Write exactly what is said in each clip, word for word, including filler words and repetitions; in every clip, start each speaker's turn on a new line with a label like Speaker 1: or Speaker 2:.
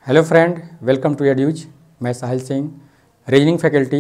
Speaker 1: Hello friend, welcome to एड्यूज। मैं Sahil Singh, reasoning faculty.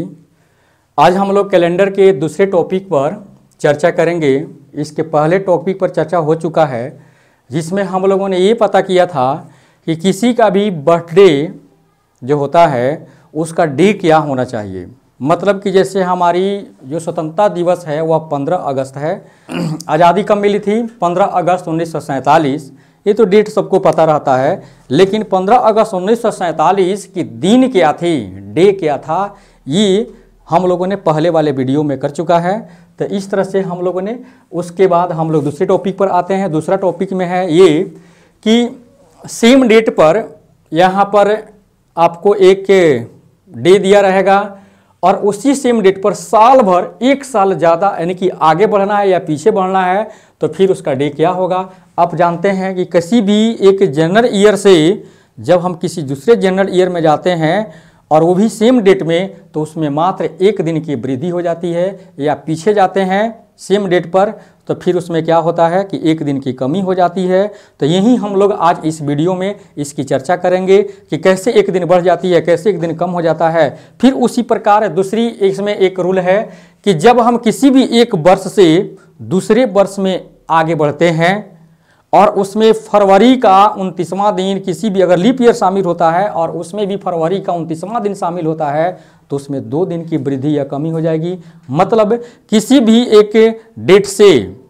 Speaker 1: आज हम लोग कैलेंडर के दूसरे टॉपिक पर चर्चा करेंगे। इसके पहले टॉपिक पर चर्चा हो चुका है, जिसमें हम लोगों ने ये पता किया था कि किसी का भी बर्थडे जो होता है उसका डे क्या होना चाहिए। मतलब कि जैसे हमारी जो स्वतंत्रता दिवस है वह पंद्रह अगस्त है। आज़ादी कब मिली थी? पंद्रह अगस्त उन्नीस सौ सैंतालीस। ये तो डेट सबको पता रहता है, लेकिन पंद्रह अगस्त उन्नीस सौ सैंतालीस की दिन क्या थी, डे क्या था, ये हम लोगों ने पहले वाले वीडियो में कर चुका है। तो इस तरह से हम लोगों ने उसके बाद हम लोग दूसरे टॉपिक पर आते हैं। दूसरा टॉपिक में है ये कि सेम डेट पर यहाँ पर आपको एक डे दिया रहेगा और उसी सेम डेट पर साल भर एक साल ज़्यादा यानी कि आगे बढ़ना है या पीछे बढ़ना है, तो फिर उसका डे क्या होगा। आप जानते हैं कि किसी भी एक जनरल ईयर से जब हम किसी दूसरे जनरल ईयर में जाते हैं और वो भी सेम डेट में, तो उसमें मात्र एक दिन की वृद्धि हो जाती है। या पीछे जाते हैं सेम डेट पर तो फिर उसमें क्या होता है कि एक दिन की कमी हो जाती है। तो यही हम लोग आज इस वीडियो में इसकी चर्चा करेंगे कि कैसे एक दिन बढ़ जाती है, कैसे एक दिन कम हो जाता है। फिर उसी प्रकार दूसरी इसमें एक रूल है कि जब हम किसी भी एक वर्ष से दूसरे वर्ष में आगे बढ़ते हैं और उसमें फरवरी का उनतीसवां दिन किसी भी अगर लीप ईयर शामिल होता है और उसमें भी फरवरी का उनतीसवां दिन शामिल होता है, तो उसमें दो दिन की वृद्धि या कमी हो जाएगी। मतलब किसी भी एक डेट से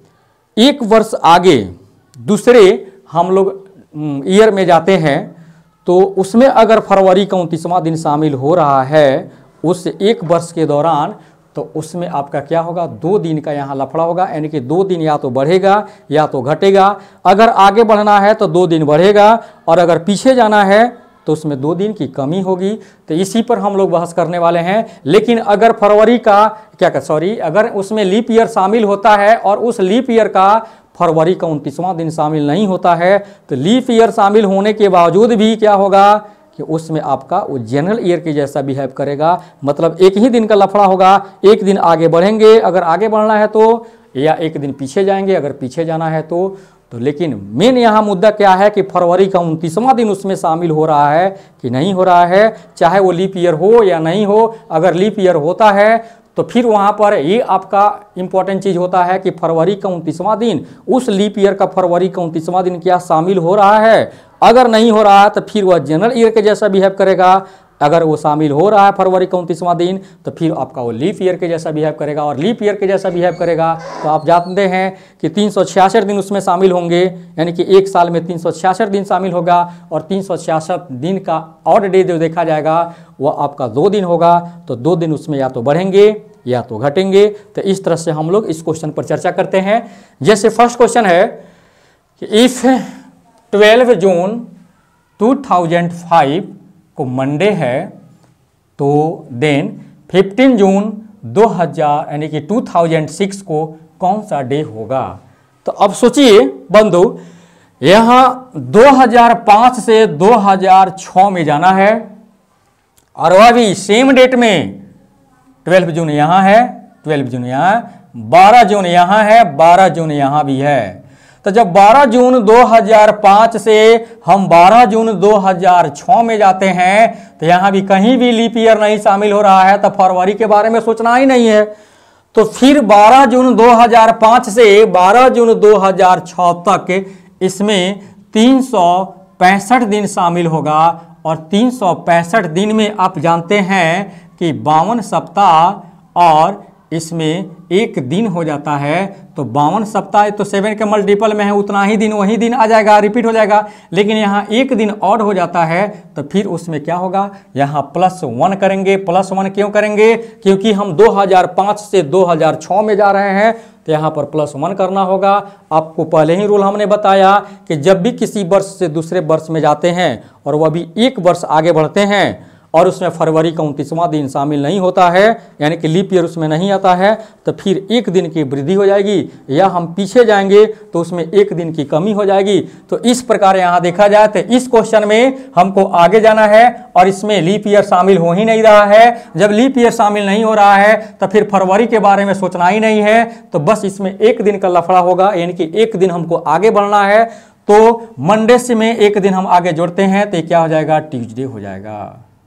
Speaker 1: एक वर्ष आगे दूसरे हम लोग ईयर में जाते हैं, तो उसमें अगर फरवरी का उनतीसवां दिन शामिल हो रहा है उस एक वर्ष के दौरान, तो उसमें आपका क्या होगा, दो दिन का यहाँ लफड़ा होगा। यानी कि दो दिन या तो बढ़ेगा या तो घटेगा। अगर आगे बढ़ना है तो दो दिन बढ़ेगा और अगर पीछे जाना है तो उसमें दो दिन की कमी होगी। तो इसी पर हम लोग बहस करने वाले हैं। लेकिन अगर फरवरी का क्या क्या सॉरी अगर उसमें लीप ईयर शामिल होता है और उस लीप ईयर का फरवरी का उनतीसवां दिन शामिल नहीं होता है, तो लीप ईयर शामिल होने के बावजूद भी क्या होगा कि उसमें आपका वो जनरल ईयर के जैसा बिहेव करेगा। मतलब एक ही दिन का लफड़ा होगा, एक दिन आगे बढ़ेंगे अगर आगे बढ़ना है तो, या एक दिन पीछे जाएंगे अगर पीछे जाना है तो। तो लेकिन मेन यहाँ मुद्दा क्या है कि फरवरी का उनतीसवां दिन उसमें शामिल हो रहा है कि नहीं हो रहा है, चाहे वो लीप ईयर हो या नहीं हो। अगर लीप ईयर होता है तो फिर वहाँ पर ये आपका इम्पॉर्टेंट चीज़ होता है कि फरवरी का उनतीसवां दिन, उस लीप ईयर का फरवरी का उनतीसवां दिन क्या शामिल हो रहा है। अगर नहीं हो रहा है तो फिर वह जनरल ईयर के जैसा बिहेव करेगा। अगर वो शामिल हो रहा है फरवरी का उनतीसवां दिन, तो फिर आपका वो लीप ईयर के जैसा बिहेव करेगा। और लीप ईयर के जैसा बिहेव करेगा तो आप जानते हैं कि तीन सौ छियासठ दिन उसमें शामिल होंगे। यानी कि एक साल में तीन सौ छियासठ दिन शामिल होगा और तीन सौ छियासठ दिन का ऑड डे जो देखा जाएगा वह आपका दो दिन होगा। तो दो दिन उसमें या तो बढ़ेंगे या तो घटेंगे। तो इस तरह से हम लोग इस क्वेश्चन पर चर्चा करते हैं। जैसे फर्स्ट क्वेश्चन है कि if twelve June two thousand five को मंडे है, तो देन फिफ्टीन जून दो हज़ार यानी कि दो हज़ार छह को कौन सा डे होगा। तो अब सोचिए बंधु, यहाँ दो हज़ार पाँच से दो हज़ार छह में जाना है और वह भी सेम डेट में। ट्वेल्व जून यहाँ है, ट्वेल्व जून यहाँ, बारह जून यहाँ है, बारह जून यहाँ भी है। तो जब बारह जून दो हज़ार पाँच से हम बारह जून दो हज़ार छह में जाते हैं, तो यहाँ भी कहीं भी लीप ईयर नहीं शामिल हो रहा है, तो फरवरी के बारे में सोचना ही नहीं है। तो फिर बारह जून दो हज़ार पाँच से बारह जून दो हज़ार छह तक इसमें तीन सौ पैंसठ दिन शामिल होगा। और तीन सौ पैंसठ दिन में आप जानते हैं कि बावन सप्ताह और इसमें एक दिन हो जाता है। तो बावन सप्ताह तो सेवन के मल्टीपल में है, उतना ही दिन वही दिन आ जाएगा, रिपीट हो जाएगा। लेकिन यहाँ एक दिन ऑड हो जाता है, तो फिर उसमें क्या होगा, यहाँ प्लस वन करेंगे। प्लस वन क्यों करेंगे? क्योंकि हम दो हज़ार पाँच से दो हज़ार छह में जा रहे हैं, तो यहाँ पर प्लस वन करना होगा। आपको पहले ही रूल हमने बताया कि जब भी किसी वर्ष से दूसरे वर्ष में जाते हैं और वह भी एक वर्ष आगे बढ़ते हैं और उसमें फरवरी का उनतीसवां दिन शामिल नहीं होता है, यानी कि लीप ईयर उसमें नहीं आता है, तो फिर एक दिन की वृद्धि हो जाएगी। या हम पीछे जाएंगे तो उसमें एक दिन की कमी हो जाएगी। तो इस प्रकार यहाँ देखा जाए तो इस क्वेश्चन में हमको आगे जाना है और इसमें लीप ईयर शामिल हो ही नहीं रहा है। जब लीप ईयर शामिल नहीं हो रहा है तो फिर फरवरी के बारे में सोचना ही नहीं है। तो बस इसमें एक दिन का लफड़ा होगा, यानी कि एक दिन हमको आगे बढ़ना है। तो मंडे से में एक दिन हम आगे जोड़ते हैं तो ये क्या हो जाएगा, ट्यूसडे हो जाएगा,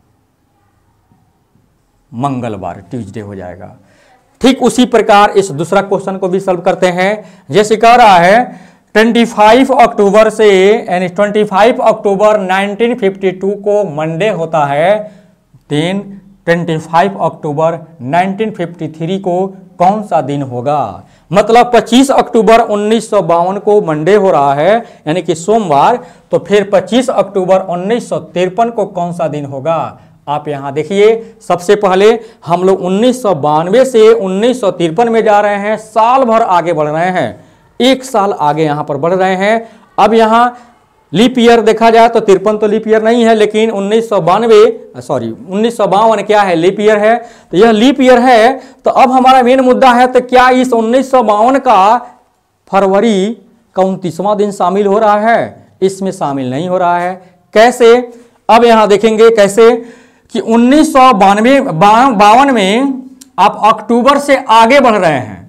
Speaker 1: मंगलवार ट्यूसडे हो जाएगा। ठीक उसी प्रकार इस दूसरा क्वेश्चन को भी सॉल्व करते हैं। जैसे कह रहा है पच्चीस अक्टूबर से यानी पच्चीस अक्टूबर नाइनटीन फिफ्टी टू को मंडे होता है, देन पच्चीस अक्टूबर नाइनटीन फिफ्टी थ्री को कौन सा दिन होगा। मतलब पच्चीस अक्टूबर उन्नीस सौ बावन को मंडे हो रहा है यानी कि सोमवार, तो फिर पच्चीस अक्टूबर उन्नीस सौ तिरपन को कौन सा दिन होगा। आप यहां देखिए, सबसे पहले हम लोग उन्नीस सौ बानवे से उन्नीस सौ तिरपन में जा रहे हैं, साल भर आगे बढ़ रहे हैं, एक साल आगे यहां पर बढ़ रहे हैं। अब यहां लीप ईयर देखा जाए तो तिरपन तो लीप ईयर नहीं है, लेकिन उन्नीस सौ बानवे सॉरी उन्नीस सौ बावन क्या है, लीप ईयर है। तो यह लीप ईयर है, तो अब हमारा मेन मुद्दा है तो क्या इस उन्नीस सौ बावन का फरवरी का उनतीसवां दिन शामिल हो रहा है। इसमें शामिल नहीं हो रहा है। कैसे, अब यहां देखेंगे कैसे कि उन्नीस सौ बानवे बावन में आप अक्टूबर से आगे बढ़ रहे हैं,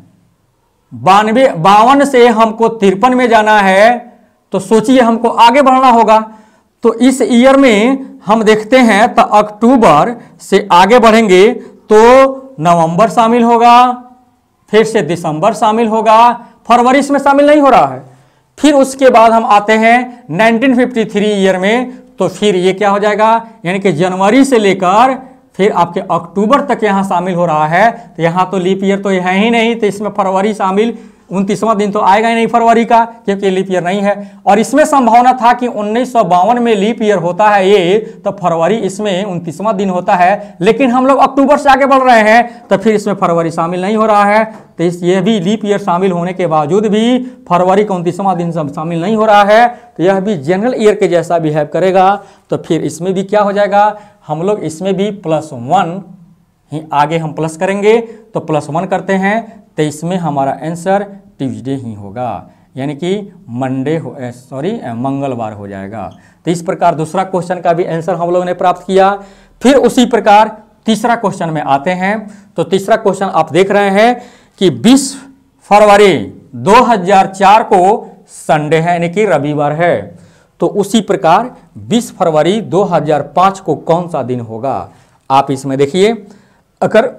Speaker 1: बानवे बावन से हमको तिरपन में जाना है, तो सोचिए हमको आगे बढ़ना होगा। तो इस ईयर में हम देखते हैं तो अक्टूबर से आगे बढ़ेंगे तो नवंबर शामिल होगा, फिर से दिसंबर शामिल होगा, फरवरी इसमें शामिल नहीं हो रहा है। फिर उसके बाद हम आते हैं नाइनटीन फिफ्टी थ्री ईयर में, तो फिर ये क्या हो जाएगा, यानी कि जनवरी से लेकर फिर आपके अक्टूबर तक यहां शामिल हो रहा है। तो यहां तो लीप ईयर तो है ही नहीं, तो इसमें फरवरी शामिल, उनतीसवां दिन तो आएगा ही नहीं फरवरी का, क्योंकि लीप ईयर नहीं है। और इसमें संभावना था कि उन्नीस सौ बावन में लीप ईयर होता है ये, तो फरवरी इसमें उनतीसवां दिन होता है, लेकिन हम लोग अक्टूबर से आगे बढ़ रहे हैं तो फिर इसमें फरवरी शामिल नहीं हो रहा है। तो इस ये भी लीप ईयर शामिल होने के बावजूद भी फरवरी का उनतीसवां दिन शामिल नहीं हो रहा है, तो यह भी जनरल ईयर के जैसा बिहेव करेगा। तो फिर इसमें भी क्या हो जाएगा, हम लोग इसमें भी प्लस वन ही आगे हम प्लस करेंगे, तो प्लस वन करते हैं, तो इसमें हमारा आंसर ट्यूसडे ही होगा, यानी कि मंडे हो सॉरी मंगलवार हो जाएगा। तो इस प्रकार दूसरा क्वेश्चन का भी आंसर हम लोगों ने प्राप्त किया। फिर उसी प्रकार तीसरा क्वेश्चन में आते हैं। तो तीसरा क्वेश्चन आप देख रहे हैं कि बीस फरवरी दो हज़ार चार को संडे है यानी कि रविवार है, तो उसी प्रकार बीस फरवरी दो हज़ार पाँच को कौन सा दिन होगा। आप इसमें देखिए, अगर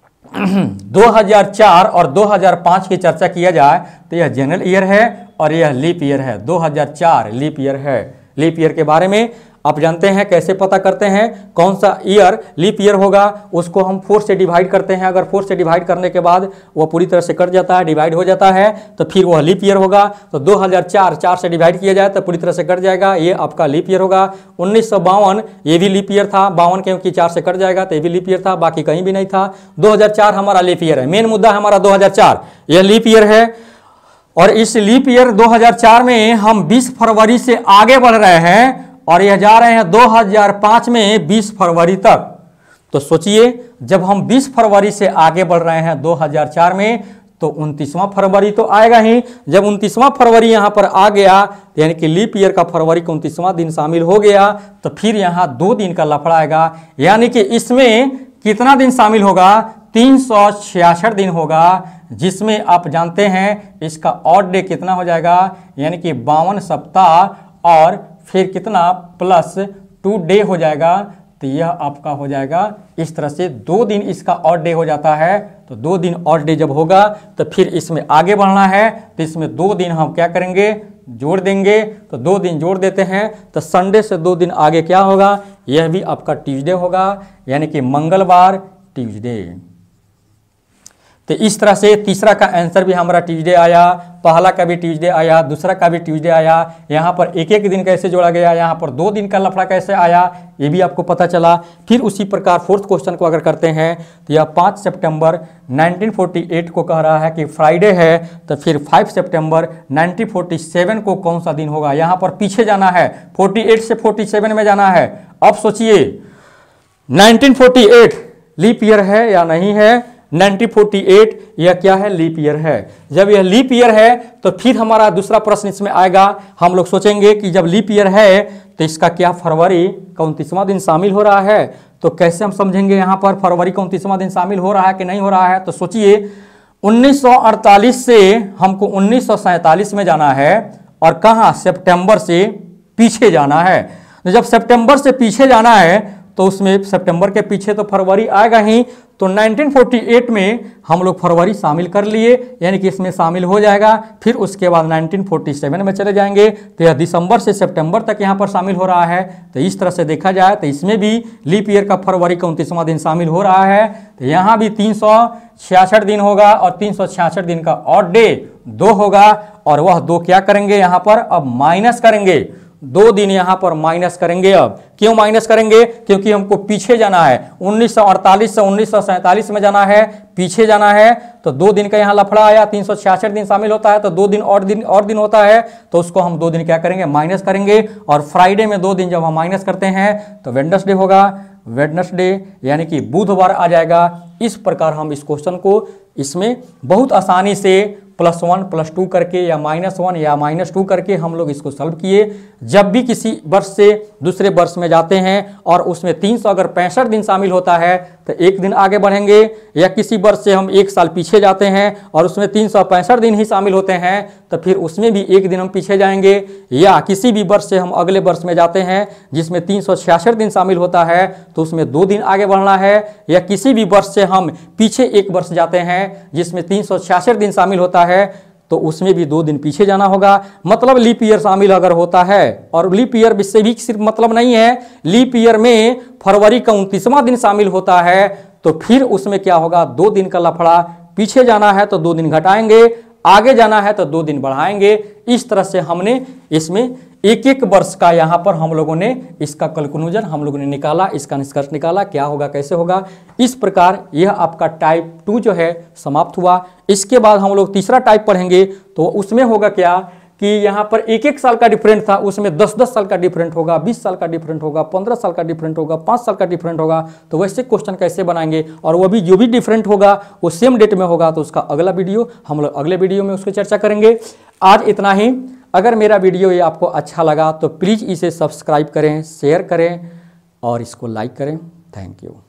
Speaker 1: दो हज़ार चार और दो हज़ार पाँच की चर्चा किया जाए तो यह जनरल ईयर है और यह लीप ईयर है। दो हज़ार चार लीप ईयर है। लीप ईयर के बारे में आप जानते हैं कैसे पता करते हैं कौन सा ईयर लीप ईयर होगा, उसको हम फोर से डिवाइड करते हैं। अगर फोर से डिवाइड करने के बाद वह पूरी तरह से कट जाता है, डिवाइड हो जाता है, तो फिर वह लीप ईयर होगा। तो दो हज़ार चार चार से डिवाइड किया जाए तो पूरी तरह से कट जाएगा, ये आपका लीप ईयर होगा। उन्नीस सौ बावन ये भी लीप ईयर था, बावन क्योंकि चार से कट जाएगा तो ये भी लीप ईयर था, बाकी कहीं भी नहीं था। दो हज़ार चार हमारा लीप ईयर है, मेन मुद्दा हमारा दो हज़ार चार यह लीप ईयर है। और इस लीप ईयर दो हज़ार चार में हम बीस फरवरी से आगे बढ़ रहे हैं और यह जा रहे हैं दो हज़ार पाँच में बीस फरवरी तक। तो सोचिए जब हम बीस फरवरी से आगे बढ़ रहे हैं दो हज़ार चार में, तो उनतीसवां फरवरी तो आएगा ही। जब उनतीसवां फरवरी यहाँ पर आ गया यानी कि लीप ईयर का फरवरी का उनतीसवां दिन शामिल हो गया, तो फिर यहाँ दो दिन का लफड़ा आएगा, यानी कि इसमें कितना दिन शामिल होगा, तीन सौ छियासठ दिन होगा, जिसमें आप जानते हैं इसका ऑड डे कितना हो जाएगा, यानी कि बावन सप्ताह और फिर कितना प्लस टू डे हो जाएगा। तो यह आपका हो जाएगा इस तरह से दो दिन इसका ऑड डे हो जाता है। तो दो दिन ऑड डे जब होगा तो फिर इसमें आगे बढ़ना है, तो इसमें दो दिन हम क्या करेंगे, जोड़ देंगे। तो दो दिन जोड़ देते हैं तो संडे से दो दिन आगे क्या होगा, यह भी आपका ट्यूसडे होगा, यानी कि मंगलवार ट्यूसडे। तो इस तरह से तीसरा का आंसर भी हमारा ट्यूसडे आया, पहला का भी ट्यूसडे आया, दूसरा का भी ट्यूसडे आया। यहाँ पर एक एक दिन कैसे जोड़ा गया, यहाँ पर दो दिन का लफड़ा कैसे आया, ये भी आपको पता चला। फिर उसी प्रकार फोर्थ क्वेश्चन को अगर करते हैं तो यह पाँच सितंबर नाइनटीन फोर्टी एट को कह रहा है कि फ्राइडे है, तो फिर पाँच सितंबर नाइनटीन फोर्टी सेवन को कौन सा दिन होगा। यहाँ पर पीछे जाना है, अड़तालीस से सैंतालीस में जाना है। अब सोचिए nineteen forty eight leap year है या नहीं है। नाइनटीन फोर्टी एट यह क्या है, लीप ईयर है। जब यह लीप ईयर है तो फिर हमारा दूसरा प्रश्न इसमें आएगा। हम लोग सोचेंगे कि जब लीप ईयर है तो इसका क्या फरवरी का उनतीसवां दिन शामिल हो रहा है। तो कैसे हम समझेंगे यहाँ पर फरवरी का उनतीसवां दिन शामिल हो रहा है कि नहीं हो रहा है। तो सोचिए उन्नीस सौ अड़तालीस से हमको उन्नीस सौ सैंतालीस में जाना है और कहाँ, सितंबर से पीछे जाना है। तो जब सितंबर से पीछे जाना है तो उसमें सितंबर के पीछे तो फरवरी आएगा ही, तो नाइनटीन फोर्टी एट में हम लोग फरवरी शामिल कर लिए, यानी कि इसमें शामिल हो जाएगा। फिर उसके बाद नाइनटीन फोर्टी सेवन में चले जाएंगे, तो यह दिसंबर से सितंबर तक यहाँ पर शामिल हो रहा है। तो इस तरह से देखा जाए तो इसमें भी लीप ईयर का फरवरी का उनतीसवां दिन शामिल हो रहा है। तो यहाँ भी तीन सौ छियासठ दिन होगा और तीन सौ छियासठ दिन का ऑड डे दो होगा, और वह दो क्या करेंगे यहाँ पर, अब माइनस करेंगे, दो दिन यहां पर माइनस करेंगे। अब क्यों माइनस करेंगे, क्योंकि हमको पीछे जाना है, उन्नीस सौ अड़तालीस से उन्नीस सौ सैंतालीस में जाना है, पीछे जाना है। तो दो दिन का यहां लफड़ा आया, तीन सौ छियासठ दिन शामिल होता है, तो दो दिन और दिन और दिन होता है, तो उसको हम दो दिन क्या करेंगे, माइनस करेंगे। और फ्राइडे में दो दिन जब हम माइनस करते हैं तो वेडनेसडे होगा, वेडनेसडे यानी कि बुधवार आ जाएगा। इस प्रकार हम इस क्वेश्चन को इसमें बहुत आसानी से प्लस वन प्लस टू करके या माइनस वन या माइनस टू करके हम लोग इसको सॉल्व किए। जब भी किसी वर्ष से दूसरे वर्ष में जाते हैं और उसमें तीन सौ अगर पैंसठ दिन शामिल होता है तो एक दिन आगे बढ़ेंगे, या किसी वर्ष से हम एक साल पीछे जाते हैं और उसमें तीन सौ पैंसठ दिन ही शामिल होते हैं तो फिर उसमें भी एक दिन हम पीछे जाएंगे। या किसी भी वर्ष से हम अगले वर्ष में जाते हैं जिसमें तीन सौ छियासठ दिन शामिल होता है तो उसमें दो दिन आगे बढ़ना है। या किसी भी वर्ष से हम पीछे एक वर्ष जाते हैं जिसमें तीन सौ छियासठ दिन शामिल होता है तो उसमें भी दो दिन पीछे जाना होगा। मतलब लीप ईयर शामिल अगर होता है, और लीप ईयर से भी सिर्फ मतलब नहीं है, लीप ईयर में फरवरी का उनतीसवां दिन शामिल होता है तो फिर उसमें क्या होगा, दो दिन का लफड़ा, पीछे जाना है तो दो दिन घटाएंगे, आगे जाना है तो दो दिन बढ़ाएंगे। इस तरह से हमने इसमें एक एक वर्ष का यहाँ पर हम लोगों ने इसका कंक्लूजन हम लोगों ने निकाला, इसका निष्कर्ष निकाला, क्या होगा कैसे होगा। इस प्रकार यह आपका टाइप टू जो है समाप्त हुआ। इसके बाद हम लोग तीसरा टाइप पढ़ेंगे, तो उसमें होगा क्या कि यहाँ पर एक एक साल का डिफरेंट था, उसमें दस दस साल का डिफरेंट होगा, बीस साल का डिफरेंट होगा, पंद्रह साल का डिफरेंट होगा, पाँच साल का डिफरेंट होगा। तो वैसे क्वेश्चन कैसे बनाएंगे, और वो भी जो भी डिफरेंट होगा वो सेम डेट में होगा, तो उसका अगला वीडियो हम लोग अगले वीडियो में उसकी चर्चा करेंगे। आज इतना ही। अगर मेरा वीडियो ये आपको अच्छा लगा तो प्लीज़ इसे सब्सक्राइब करें, शेयर करें और इसको लाइक करें। Thank you.